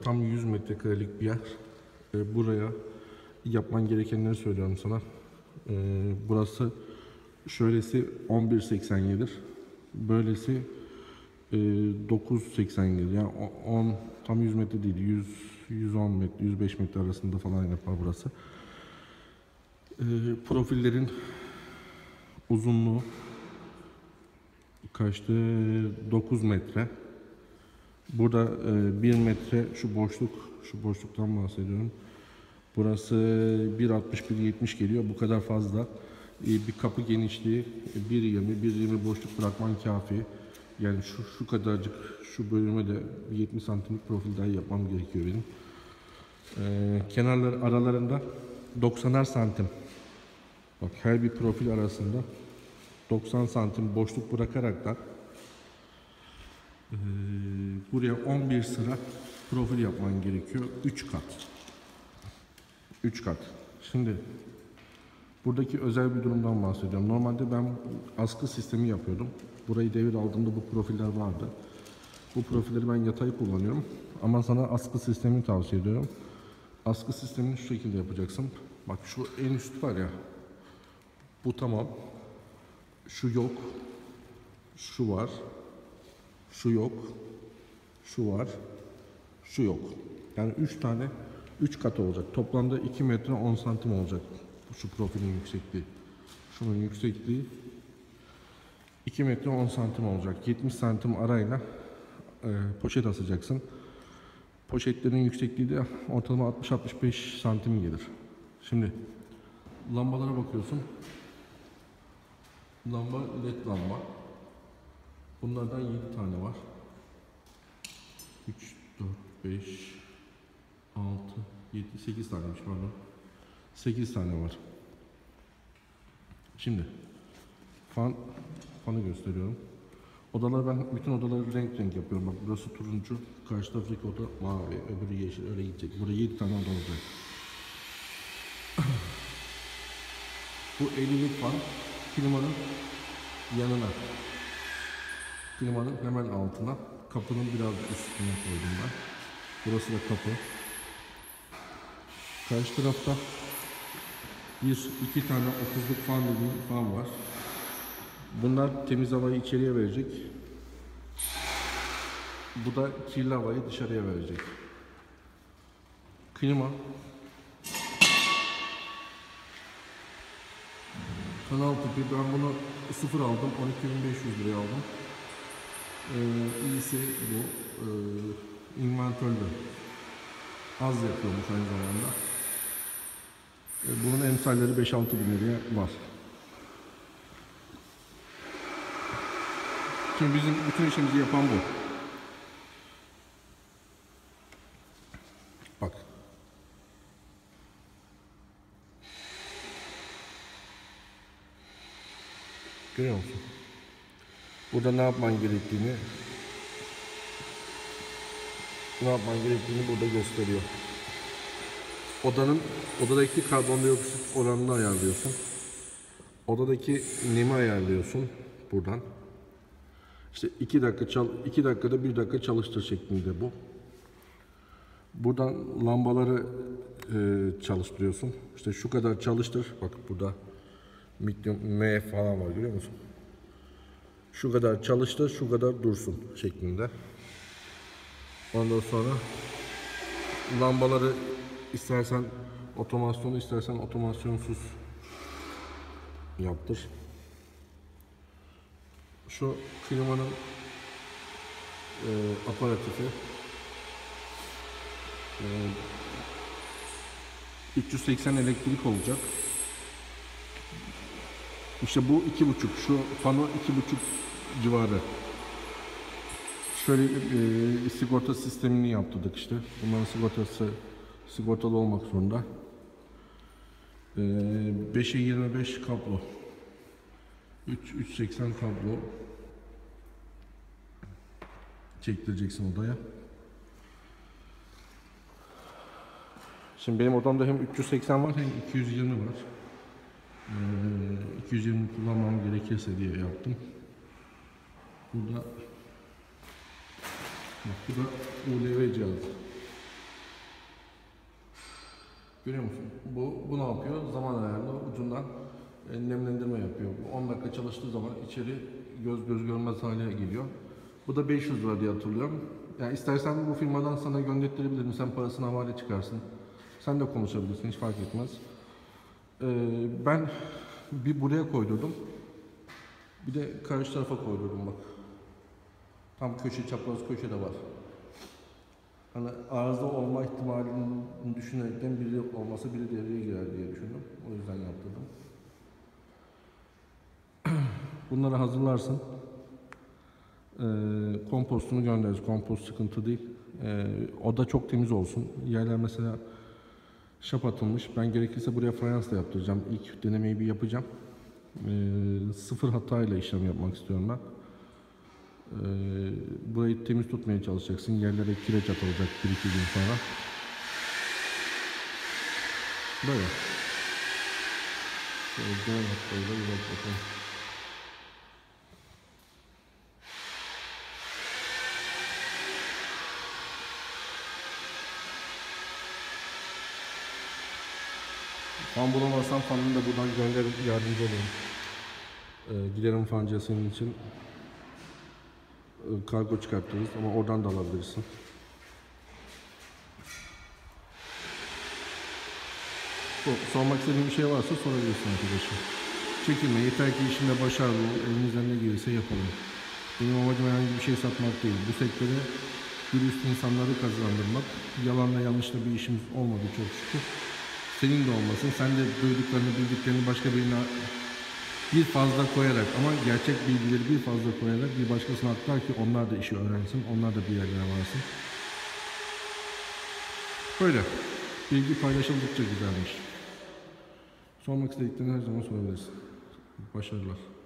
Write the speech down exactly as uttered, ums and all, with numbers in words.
tam yüz metrekarelik bir yer. E, buraya yapman gerekenleri söylüyorum sana. E, burası şöylesi on bir seksen yedidir. Böylesi e, dokuz seksen yedi. Yani on tam yüz metre değil. yüz yüz on metre, yüz beş metre arasında falan yapar burası. E, profillerin uzunluğu kaçtı? dokuz metre. Burada e, bir metre şu boşluk, şu boşluktan bahsediyorum. Burası bir altmış bir yetmiş geliyor. Bu kadar fazla. E, bir kapı genişliği bir yirmi bir yirmi boşluk bırakman kafi. Yani şu şu kadarcık şu bölüme de yetmiş santimlik profil daha yapmam gerekiyor benim. E, kenarlar aralarında doksanar santim. Bak her bir profil arasında doksan santim boşluk bırakarak da e, buraya on bir sıra profil yapman gerekiyor. üç kat. üç kat. Şimdi buradaki özel bir durumdan bahsediyorum. Normalde ben askı sistemi yapıyordum. Burayı devir aldığımda bu profiller vardı. Bu profilleri ben yatay kullanıyorum. Ama sana askı sistemini tavsiye ediyorum. Askı sistemini şu şekilde yapacaksın. Bak şu en üst var ya. Bu tamam. Şu yok. Şu var. Şu yok. Şu var. Şu yok. Yani üç tane üç kat olacak. Toplamda iki metre on santim olacak. Şu profilin yüksekliği. Şunun yüksekliği iki metre on santim olacak. yetmiş santim arayla e, poşet asacaksın. Poşetlerin yüksekliği de ortalama altmış altmış beş santim gelir. Şimdi lambalara bakıyorsun. Lamba led lamba. Bunlardan yedi tane var. üç, dört, beş, altı, yedi, sekiz taneymiş pardon. sekiz tane var. Şimdi fan fanı gösteriyorum. Odalar ben bütün odaları renk renk yapıyorum. Bak burası turuncu, karşı taraftaki oda mavi, öbürü yeşil, öyle gidecek. Burada yedi tane oda olacak. Bu ellilik fan klimanın yanına. Klimanın hemen altına, kapının biraz üstüne koydum ben. Burası da kapı. Karşı tarafta bir, iki tane otuzluk fan dediğim fan var. Bunlar temiz havayı içeriye verecek. Bu da kirli havayı dışarıya verecek. Klima. Kanal tipi. Ben bunu sıfır aldım. on iki bin beş yüz liraya aldım. Ee, iyisi bu. Ee, inventörlü. Az yapıyormuş aynı zamanda. Ee, bunun emsalleri beş altı bin liraya var. Şimdi bizim bütün işimizi yapan bu. Bak. Görüyor musun? Burada ne yapman gerektiğini ne yapman gerektiğini burada gösteriyor. Odanın odadaki karbondioksit oranını ayarlıyorsun. Odadaki nemi ayarlıyorsun buradan. İşte iki dakika çal, iki dakikada bir dakika çalıştır şeklinde bu. Buradan lambaları e, çalıştırıyorsun. İşte şu kadar çalıştır. Bak burada medium M falan var, görüyor musun? Şu kadar çalıştır, şu kadar dursun şeklinde. Ondan sonra lambaları istersen otomasyonu, istersen otomasyonsuz yaptır. Şu klimanın e, aparatifi e, üç yüz seksen elektrik olacak. İşte bu iki buçuk, şu pano iki buçuk civarı. Şöyle e, sigorta sistemini yaptırdık işte. Bunların sigortası sigortalı olmak zorunda. E, beşe yirmi beş kablo. üç üç seksen kablo çektireceksin odaya. Şimdi benim odamda hem üç yüz seksen var hem iki yüz yirmi var. Ee, iki yüz yirmi kullanmam gerekirse diye yaptım. Burada bak, bu da U L V cihazı. Görüyor musun? Bu, bu ne yapıyor? Zaman ayarlı ucundan e, nemlendirme yapıyor. on dakika çalıştığı zaman içeri göz göz görmez hale geliyor. Bu da beş yüz lira diye hatırlıyorum. Yani istersen bu firmadan sana gönderttirebilirim. Sen parasını havale çıkarsın. Sen de konuşabilirsin. Hiç fark etmez. Ee, ben bir buraya koydurdum. Bir de karşı tarafa koydurdum bak. Tam köşe, çapraz köşe de var. Hani arıza olma ihtimalini düşünerekten biri olmasa biri devreye girer diye düşündüm. O yüzden yaptırdım. Bunları hazırlarsın. Ee, kompostunu göndeririz. Kompost sıkıntı değil. Ee, o da çok temiz olsun. Yerler mesela şap atılmış. Ben gerekirse buraya fayansla yaptıracağım. İlk denemeyi bir yapacağım. Ee, sıfır hatayla işlem yapmak istiyorum ben. Ee, burayı temiz tutmaya çalışacaksın. Yerlere kireç atılacak bir iki gün sonra. Böyle. Şöyle genel hatlarıyla bir bak bakalım. Fan bulamazsam fanını da buradan gönderip yardımcı olurum. Ee, dilerim fancıya senin için e, kargo çıkartırız ama oradan da alabilirsin. So, sormak istediğin bir şey varsa sorabilirsin arkadaşım. Çekinme, yeter ki işinde başarılı ol, elimizden ne gelirse yapalım. Benim amacım herhangi bir şey satmak değil. Bu sektöre dürüst insanları kazandırmak. Yalanla yanlışla bir işimiz olmadı çok şükür. Senin de olmasın. Sen de duyduklarını, bildiklerini başka birine bir fazla koyarak ama gerçek bilgileri bir fazla koyarak bir başkasına aktar ki onlar da işi öğrensin. Onlar da bir yerlere varsın. Böyle. Bilgi paylaşıldıkça güzelmiş. Sormak istediklerini her zaman sorabilirsin. Başarılar.